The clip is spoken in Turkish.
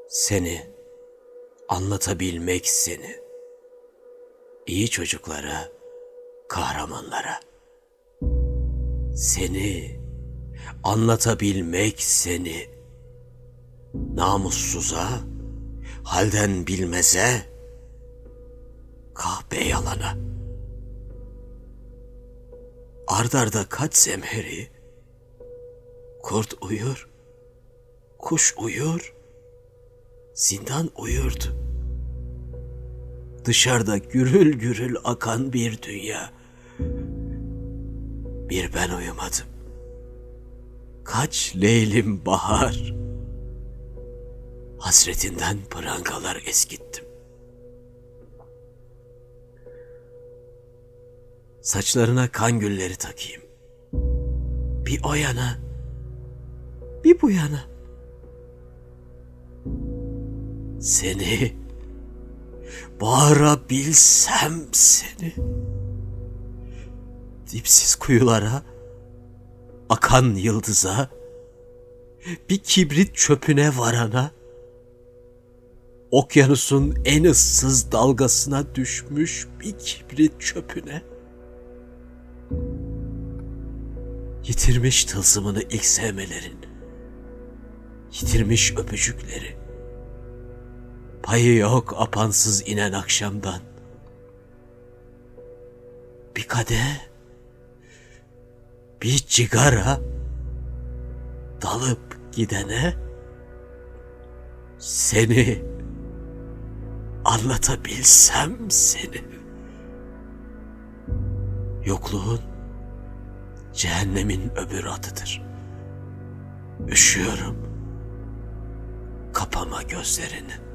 Seni, anlatabilmek seni, iyi çocuklara, kahramanlara. Seni, anlatabilmek seni, namussuza, halden bilmeze, kahpe yalana. Ard arda kaç zemheri, kurt uyur, kuş uyur, zindan uyurdu. Dışarıda gürül gürül akan bir dünya. Bir ben uyumadım. Kaç leylim bahar. Hasretinden prangalar eskittim. Saçlarına kan gülleri takayım. Bir o yana, bir bu yana. Seni, bağırabilsem seni. Dipsiz kuyulara, akan yıldıza, bir kibrit çöpüne varana, okyanusun en ıssız dalgasına düşmüş bir kibrit çöpüne, yitirmiş tılsımını ilk sevmelerin, yitirmiş öpücükleri, payı yok apansız inen akşamdan, bir kadeh, bir cigara, dalıp gidene, seni, anlatabilsem seni. Yokluğun cehennemin öbür adıdır. Üşüyorum, kapama gözlerini.